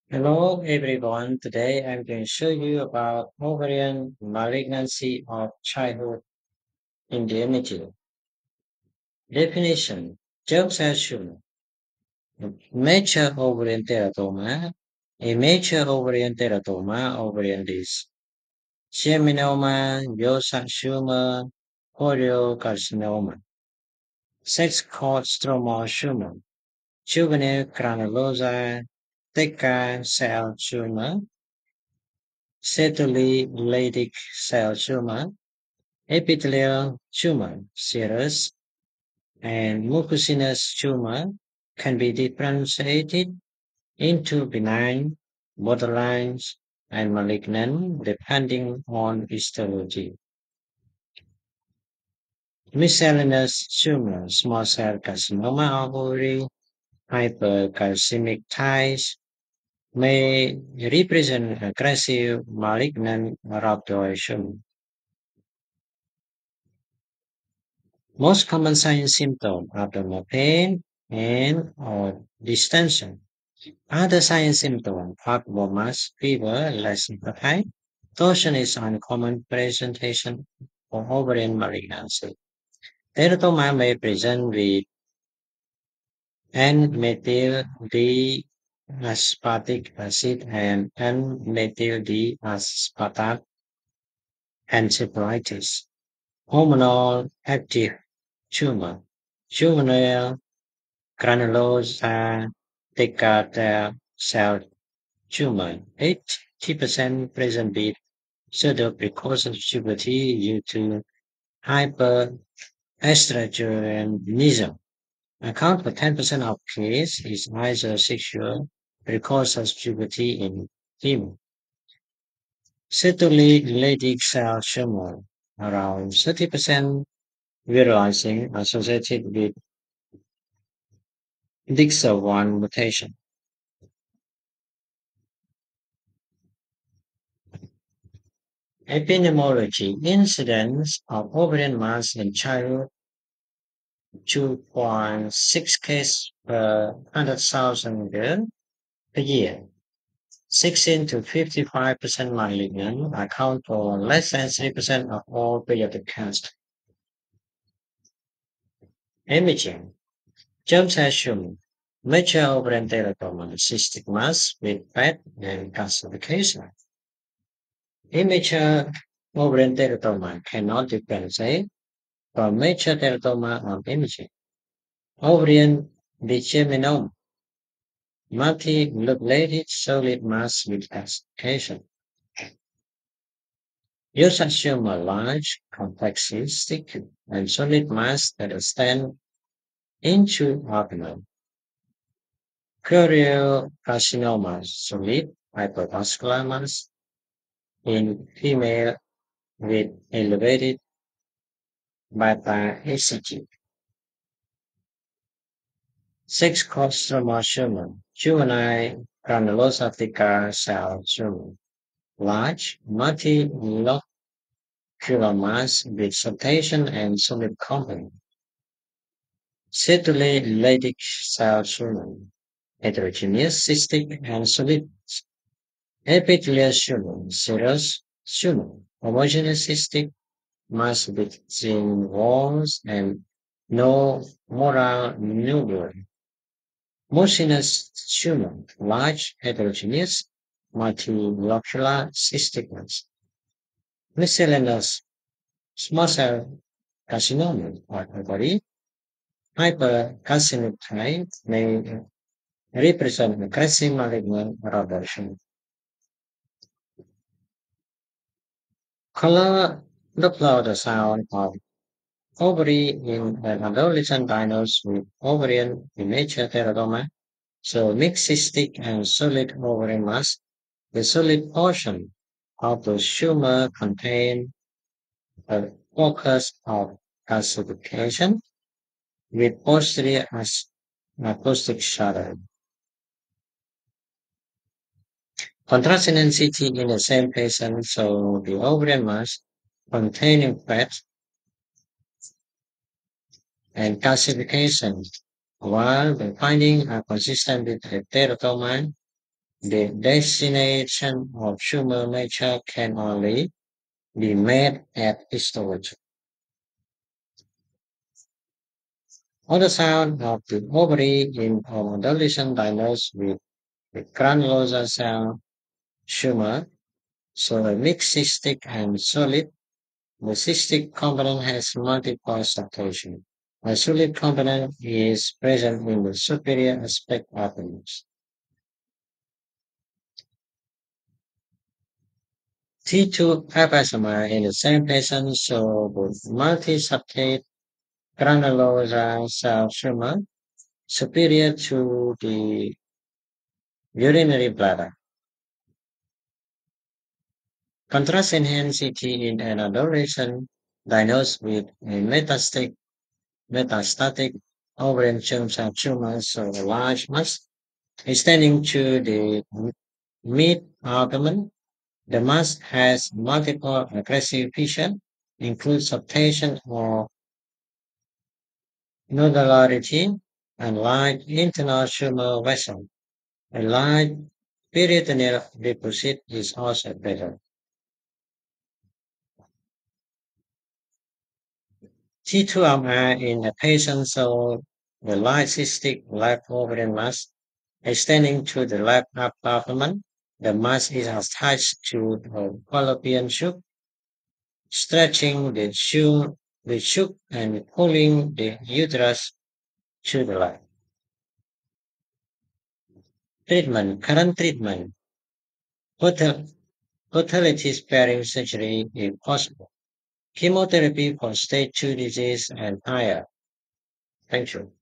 Hello everyone. Today I'm going to show you about ovarian malignancy of childhood in the imaging. Definition. Jobs as shown. Major ovarian teratoma. A major ovarian teratoma, ovarian disease. Seminoma, Yosakshuma, choriocarcinoma. Sex cord stromal tumor. Juvenile granulosa, Theca cell tumor. Cetulolytic cell tumor. Epithelial tumor, serous, and mucocous tumor can be differentiated into benign, borderline, and malignant depending on histology. Miscellaneous tumor, small cell carcinoma of ovary, hypercalcemic ties may represent aggressive malignant rhabdoid. Most common signs and symptoms: abdominal pain and or distension. Other signs and symptoms: hot warmers, fever, less appetite. Torsion is uncommon presentation for ovarian malignancy. Teratoma may present with N-methyl D-aspartic acid and N-methyl D-aspartate encephalitis. Hormonal active tumor. Juvenile granulosa Theca cell tumor. 80% present with pseudo-precocious puberty due to hyperestrogenism. Account for 10% of cases is isosexual precocious puberty in female. Cetulolytic cell tumor. Around 30% virilizing associated with DIXA1 mutation. Epidemiology: incidence of ovarian mass in childhood 2.6 cases per 100,000 girls per year. 16 to 55% malignant account for less than 3% of all pediatric cancers. Imaging: germ shown major ovarian teratoma, cystic mass with fat and calcification. Immature ovarian teratoma cannot differentiate from major teratoma on imaging. Ovarian bigeminoma, multi-lobulated solid mass with calcification. Use assume a large, complex cystic and solid mass that extend into abdomen. Choriocarcinoma, solid hypervascular mass in female with elevated beta-ACT. Six stromal tumor, juvenile granulosa theca cell tumor, large multilocular mass with subtation and solid component. Cetulolytic cell tumor, heterogeneous cystic and solid. Epithelial tumor, serous tumor, homogeneous cystic mass between walls and no moral nucleus. Mucinous tumor, large, heterogeneous, multilocular cystic mass. Miscellaneous small cell carcinoma or ovary, hypercalcemic type may represent aggressive malignant reversion. Color Doppler ultrasound of ovary in an adolescent diagnosed with ovarian immature teratoma, so mixed cystic and solid ovarian mass. The solid portion of the tumor contain a focus of calcification with posterior acoustic shadow. Contrasting NCT in the same patient, so the ovarian mass containing fat and calcification, while the findings are consistent with the teratoma The destination of tumor nature can only be made at histology. Ultrasound of the ovary in an adolescent diagnosed with a granulosa cell tumor, so a mixed cystic and solid. The cystic component has multiple substations. A solid component is present in the superior aspect of the nose. T2 episomer in the same patient show both multi-subctate granulosa cell tumor superior to the urinary bladder. Contrast enhanced CT in an adolescent diagnosed with a metastatic ovarian cell tumor, so a large mass extending to the mid-abdomen. The mass has multiple aggressive features, include subtension or nodularity, and large internal tumor vessel. A large peritoneal deposit is also present. T2MR in a patient saw the large cystic left ovarian mass extending to the left abdomen. The mass is attached to the fallopian tube, stretching the tube and pulling the uterus to the left. Treatment, current treatment, fertil- fertility sparing surgery if possible. Chemotherapy for stage 2 disease and higher. Thank you.